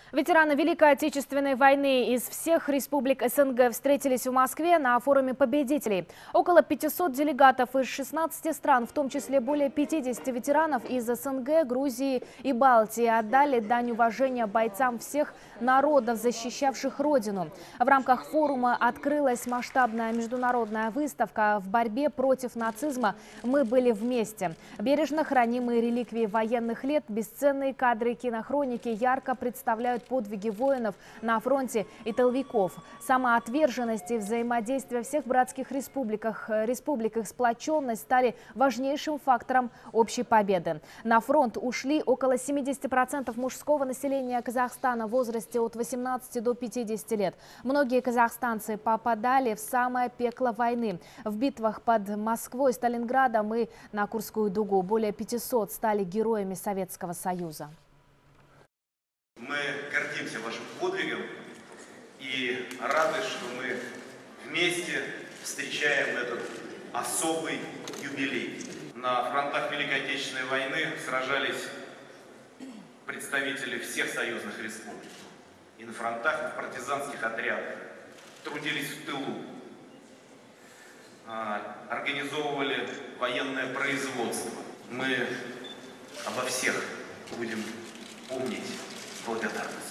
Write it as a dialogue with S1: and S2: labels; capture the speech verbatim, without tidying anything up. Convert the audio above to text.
S1: Ветераны Великой Отечественной войны из всех республик СНГ встретились в Москве на форуме победителей. Около пятисот делегатов из шестнадцати стран, в том числе более пятидесяти ветеранов из СНГ, Грузии и Балтии, отдали дань уважения бойцам всех народов, защищавших Родину. В рамках форума открылась масштабная международная выставка в борьбе против нацизма «Мы были вместе». Бережно хранимые реликвии военных лет, бесценные кадры кинохроники ярко представляют подвиги воинов на фронте и тыловиков. Самоотверженность и взаимодействие всех братских республиках, республик, их сплоченность стали важнейшим фактором общей победы. На фронт ушли около семидесяти процентов мужского населения Казахстана в возрасте от восемнадцати до пятидесяти лет. Многие казахстанцы попадали в самое пекло войны. В битвах под Москвой, Сталинградом и на Курскую дугу более пятисот стали героями Советского Союза.
S2: Мы гордимся вашим подвигом и рады, что мы вместе встречаем этот особый юбилей. На фронтах Великой Отечественной войны сражались представители всех союзных республик. И на фронтах, и в партизанских отрядах трудились в тылу, организовывали военное производство. Мы обо всех будем помнить. Благодарность.